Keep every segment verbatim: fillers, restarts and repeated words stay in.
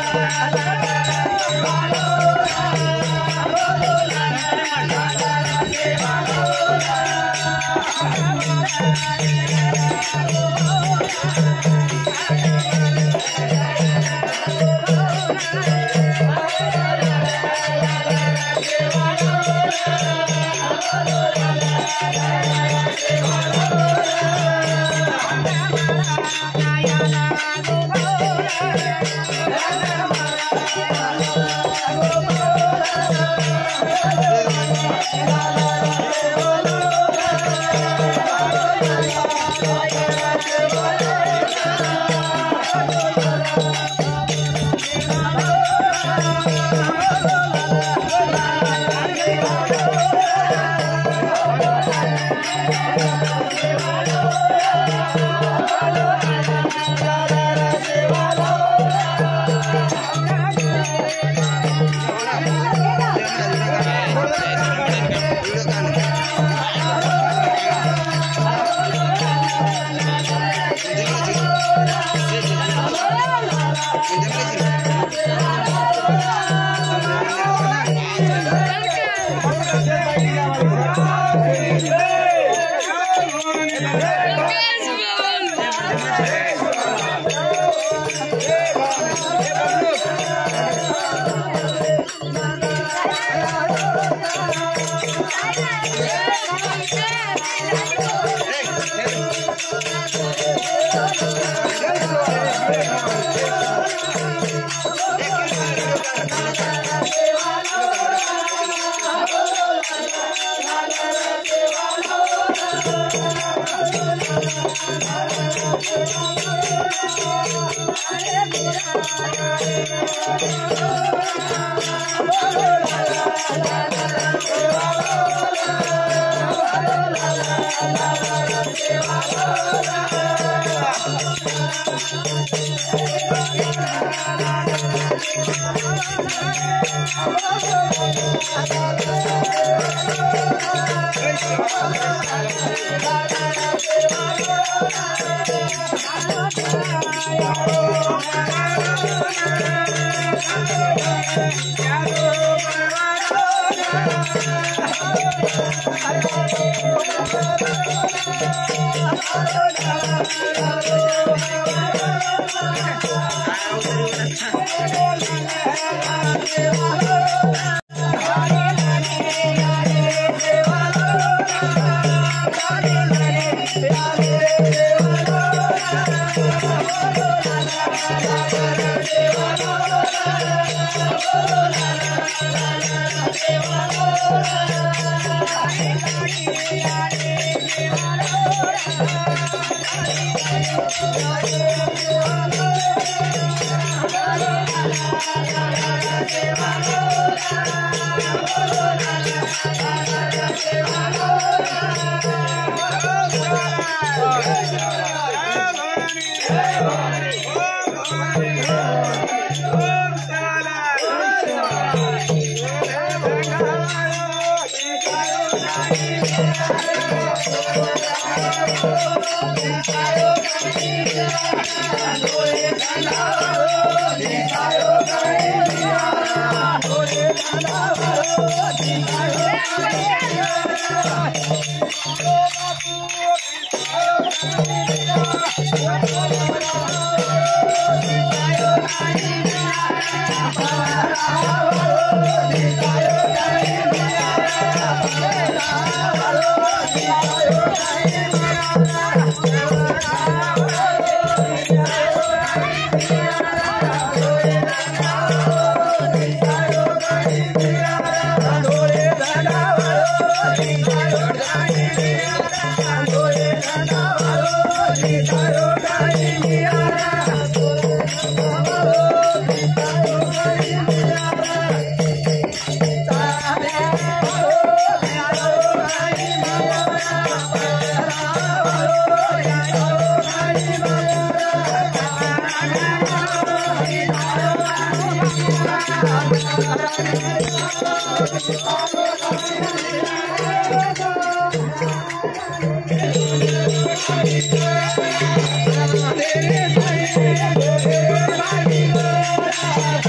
तेरे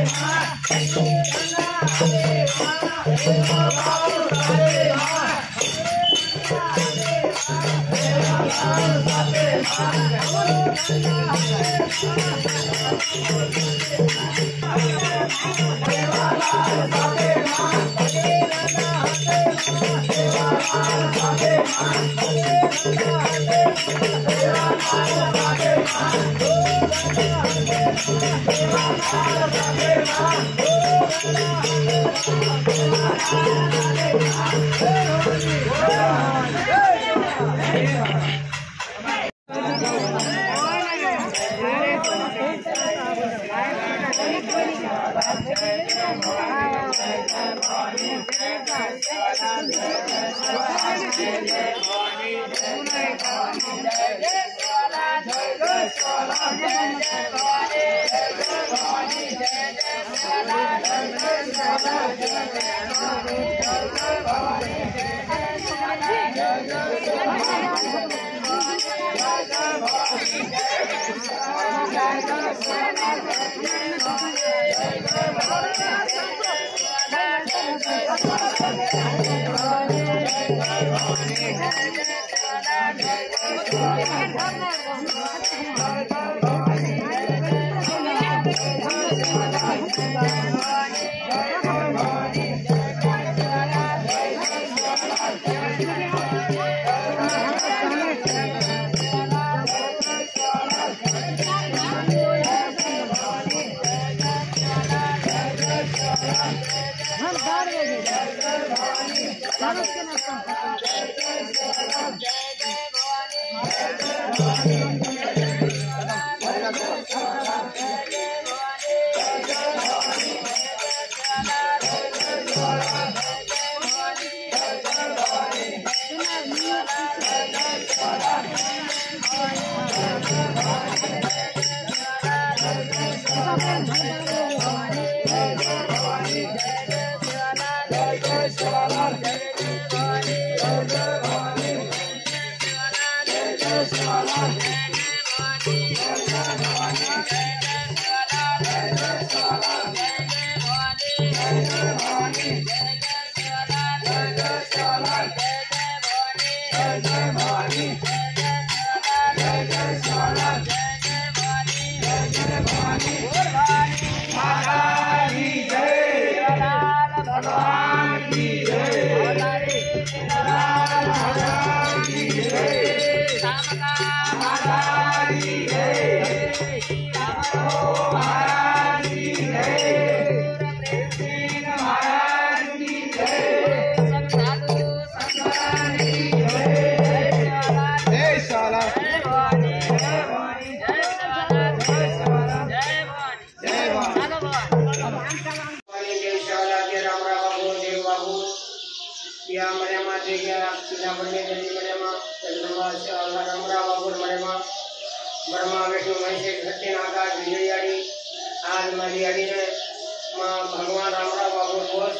भगवान रामराव बाबू बोस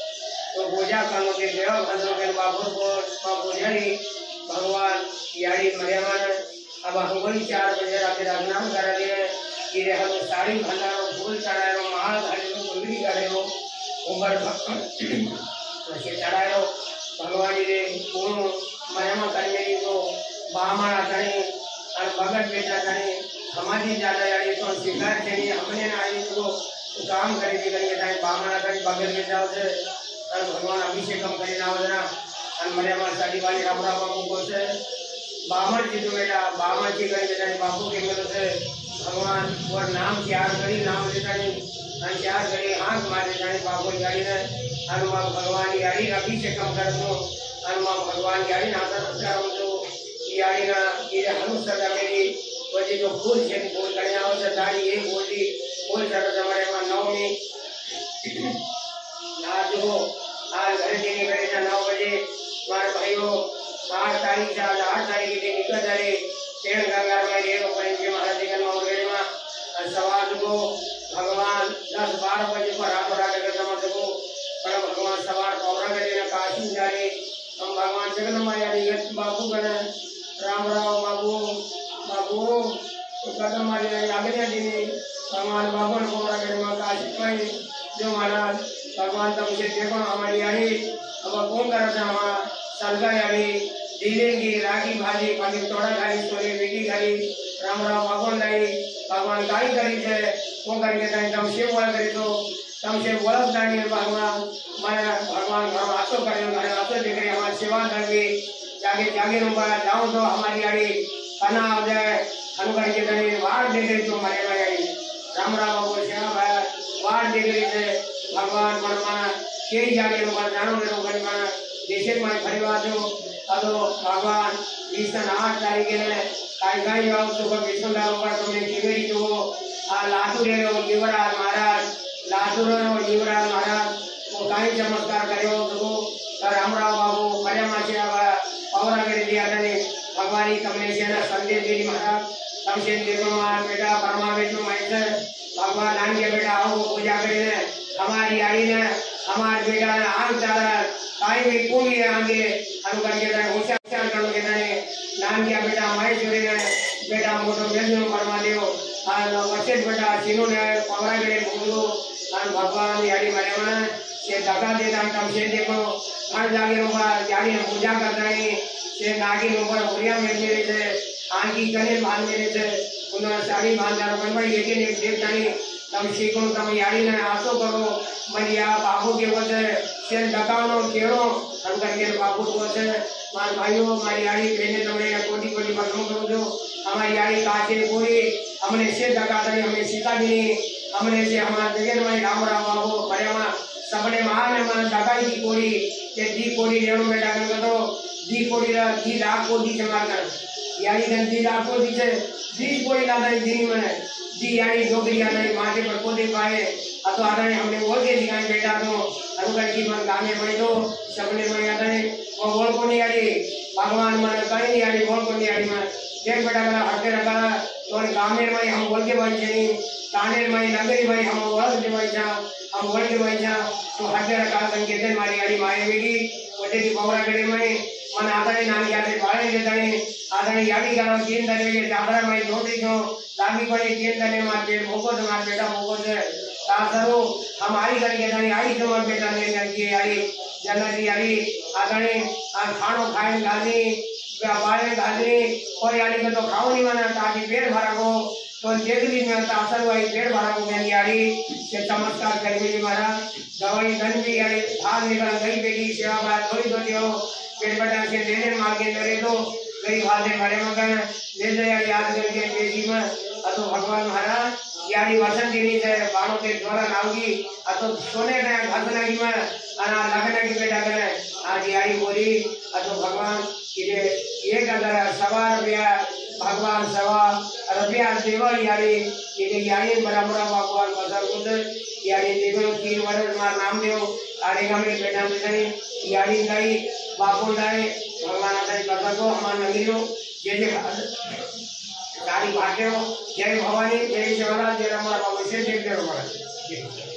तो पूजा करने के देव भद्र के बाबू बोस पूजनी भगवान यारी मरियमन अब हम चार बजे रात नाम कर दिए कि हम साड़ी भंडारो फूल चढ़ाए माल घाटे गुंगली करे उमर से चढ़ाए भगवान जी पूर्ण मरियम करने को बामण करी और भगत बेटा करी हमारी ज्यादा यारी तो शिकार करी हमने आई को काम करे जी करके टाइम बामण करी भगत बेटा से और भगवान अभिषेक हम करे ना वजना और मरियम साड़ी वाली रामराव बाबू को से बामण जी तो बेटा बामण जी करके टाइम बाबू के मेरे से भगवान और नाम त्याग करी नाम लेता नहीं त्याग करी हाथ मारे जाने बाबू यारी ने हनुमान भगवान यारी अभिषेक हम कर दो हनुमान भगवान यारी नाता रक्षा तो यारी ना ये हनुमान सदा मेरी वजह जो फूल से फूल करने आओ से दाढ़ी ये बोली फूल चढ़ हमारे वहाँ नौ में ना जो आज घर के निकले था नौ बजे हमारे भाइयों आठ तारीख से आज आठ तारीख के निकल जाए पेड़ गंगा में रेणु पंच महाराज जी का नौ में सवाल को भगवान दस बारह बजे पर रात रात कर समझ को पर भगवान सवार पौरा करे ना काशी जाए हम भगवान जगन्नाथ यानी बाबू करे रामराव बाबू बाबू तो कदम मारे आगे दिन भगवान बाबू ने बोला कि मां का आशीर्वाद जो महाराज भगवान तब मुझे देखो हमारी यारी अब कौन कर रहा हमारा सलगा यारी दिलेंगी रागी भाजी पानी तोड़ा गाड़ी सोने बेटी गाड़ी राम राम भगवान लाई भगवान गाड़ी करी थे कौन करके ताई तम से बोला करी तो तम से बोला ताई भगवान मैं भगवान घर आसो करे घर आसो देख रहे हमारी सेवा करके जाके जागे रूपा जाऊं तो हमारी यारी खाना हो जाए खानु करके ताई वार देख रही तो मरे भाई राम राम बाबू सेवा भाई वार देख रही थे भगवान मनमाना कई जागे रूपा जानो ने रूपा माना जैसे मैं परिवार जो अदो भगवान विष्णु आठ तारीख के ने काय काय जाओ तो विष्णुदार ऊपर तुमने जीवेरी जो आ लातूर रे युवराज महाराज लातूर रे युवराज महाराज वो काय चमत्कार करियो तो रामराव बाबू मर्यामाचे आवा पवरा के दिया ने भगवान ही तुमने से ना संदेश देनी महाराज तम से देखो बेटा परमा विष्णु महेश्वर भगवान नाम के बेटा आओ पूजा करे हमारी आई ने हमारे बेटा ने आग चारा काय भी कोई आगे अनुकर के तरह ऊंचा ऊंचा करो के तरह नाम किया बेटा महेश्वरी ने बेटा मोटो वेदनो परमा देव और वचन बेटा सीनो ने पवरा के बोलो और भगवान यारी मरेमन से दगा देता कम से देखो हर जागे ऊपर यारी पूजा करता है से नागी ऊपर बुरिया में मेरे से आंगी कने बांध मेरे से उन्होंने साड़ी बांधा बन भाई एक एक देवता ने तम सीखो तम यारी ने आसो करो मरिया बाबू के वजह से दगानो केरो हम करके बाबू को वजह मार भाइयों हमारी यारी बहने तुमने कोटी कोटी बंधन करो जो हमारी यारी काचे कोई हमने से दगा करे हमें सीता भी नहीं हमने से हमारा जगह में राम राम बाबू परेमा सबने महान मन दगाई की कोड़ी के दी कोड़ी लेनो बेटा कर दो दी कोड़ी रा दी लाख कोड़ी जमा कर यारी ने दी लाख कोड़ी से दी कोड़ी लादा दी में जी यारी डोगरिया ने माथे पर कोदे पाए अतो आदने हमने बोल के दिखाई बेटा तो अनुकर की मन गाने में दो सबने में आदने वो बोल को नहीं यारी भगवान मन कहीं नहीं यारी बोल को नहीं यारी में देख बेटा करा हटे रखा तो गाने में हम बोल के भाई नहीं ताने में नगरी भाई हम बोल के भाई जा हम बोल के भाई जा तो हटे रखा संकेत मारी यारी माए बेगी वटे की पवरा करे में मन आदने नानी यारी बाळे के दने आदने यारी करो तीन दने के चादर में जोड़ी जो लागी पड़े तीन दने मार पे मोको से मार बेटा मोको से तासरो हमारी करके दने आई तो मार बेटा ने करके यारी जनती यारी आदने आ खानो खाए गाली बाळे गाली और यारी को तो खाओ नहीं माना ताकि पेट भरा को तो देखली में तासर वाली पेट भरा को यानी यारी से चमत्कार करके मारा दवाई धन भी यारी भाग निकल गई बेटी सेवा बात थोड़ी थोड़ी हो पेट बटा से लेने मार के करे तो गई भादे बड़े मगन ले जाए याद करके बेटी में अतो भगवान महाराज यारी वचन देनी है बाणों के द्वारा लाऊंगी अतो सोने ने घासना की में अना लगने की बेटा करे आज यारी बोली अतो भगवान ये एक अगर सवा रुपया भगवान सवा रुपया देवा यारी ये यारी बराबर भगवान बदल उधर यारी देवो तीन वर्ष मार नाम देव आरे का मेरे बेटा में यारी दाई बापू दाई भगवान दाई बदल को हमार नगरियो ये जे सारी बातें हो जय भवानी जय शिवराज जय राम बाबू से देख दे